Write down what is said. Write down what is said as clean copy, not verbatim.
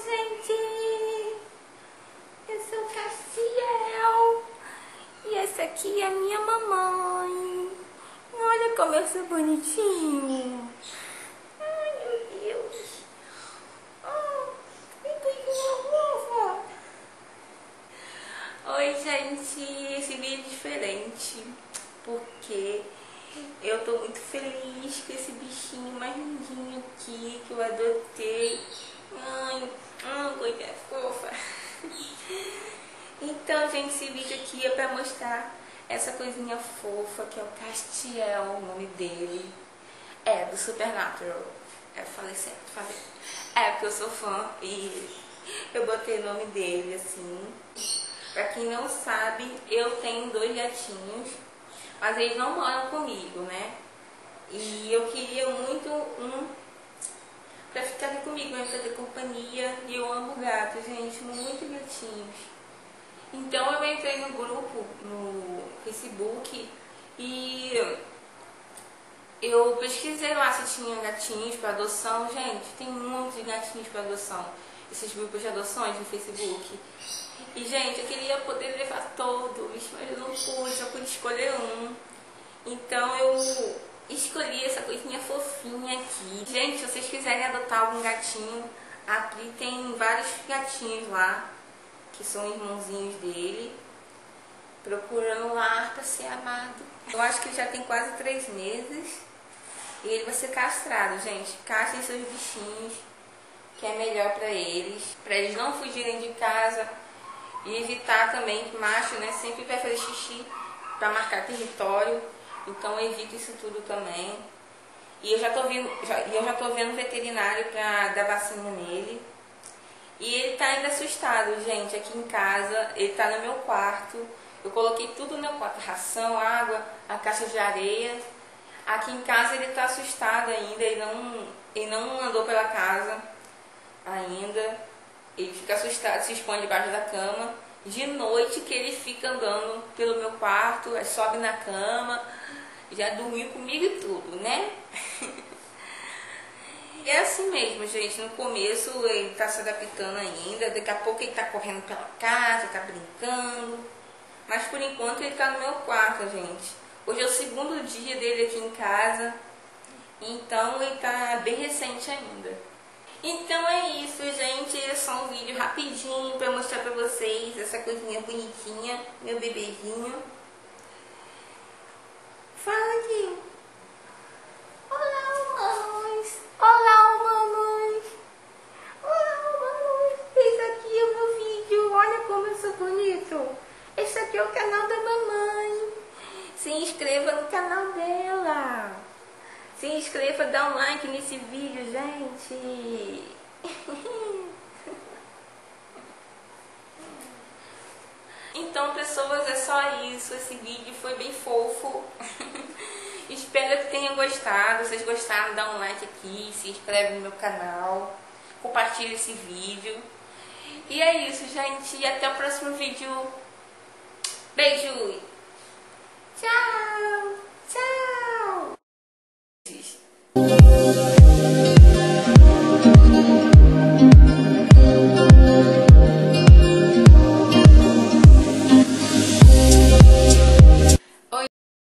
gente! Eu sou o Castiel e essa aqui é a minha mamãe. Olha como eu sou bonitinho. Ai, meu Deus. Que coisinha fofa. Oi, gente. Esse vídeo é diferente porque eu tô muito feliz com esse bichinho mais lindinho aqui que eu adotei. Ai, coisa fofa. Então, gente, esse vídeo aqui é pra mostrar essa coisinha fofa que é o Castiel, o nome dele. É, do Supernatural. Eu falei certo, falei. É, porque eu sou fã e eu botei o nome dele, assim. Pra quem não sabe, eu tenho 2 gatinhos, mas eles não moram comigo, né? E eu queria muito um pra ficar aqui comigo, pra fazer companhia. E eu amo gato, gente, muito gatinhos. Então eu entrei no grupo, no Facebook, e eu pesquisei lá se tinha gatinhos para adoção. Gente, tem muitos gatinhos para adoção, esses grupos de adoções no Facebook. E, gente, eu queria poder levar todos, mas eu não pude, só pude escolher um. Então eu escolhi essa coisinha fofinha aqui. Gente, se vocês quiserem adotar algum gatinho, a Pri tem vários gatinhos lá, que são irmãozinhos dele, procurando um lar para ser amado. Eu acho que ele já tem quase 3 meses e ele vai ser castrado, gente. Castrem seus bichinhos, que é melhor para eles não fugirem de casa e evitar também que macho, né, sempre vai fazer xixi para marcar território. Então evita isso tudo também. E eu já tô vendo veterinário para dar vacina nele. E ele tá ainda assustado, gente, aqui em casa. Ele tá no meu quarto. Eu coloquei tudo no meu quarto, ração, água, a caixa de areia. Aqui em casa ele tá assustado ainda, ele não andou pela casa ainda. Ele fica assustado, se expõe debaixo da cama. De noite que ele fica andando pelo meu quarto, sobe na cama, já dormiu comigo e tudo, né? É assim mesmo, gente. No começo ele tá se adaptando ainda, daqui a pouco ele tá correndo pela casa, tá brincando. Mas por enquanto ele tá no meu quarto, gente. Hoje é o 2º dia dele aqui em casa, então ele tá bem recente ainda. Então é isso, gente. É só um vídeo rapidinho pra mostrar pra vocês essa coisinha bonitinha, meu bebezinho. Fala aqui. Olá, mamães. Olá, mamães. Olá, mamães. Esse aqui é o meu vídeo. Olha como eu sou bonito. Esse aqui é o canal da mamãe. Se inscreva no canal dela. Se inscreva, dá um like nesse vídeo, gente. Então, pessoas, é só isso. Esse vídeo foi bem fofo. Espero que tenham gostado. Se vocês gostaram, dá um like aqui, se inscreve no meu canal, compartilha esse vídeo. E é isso, gente. E até o próximo vídeo. Beijo. Tchau.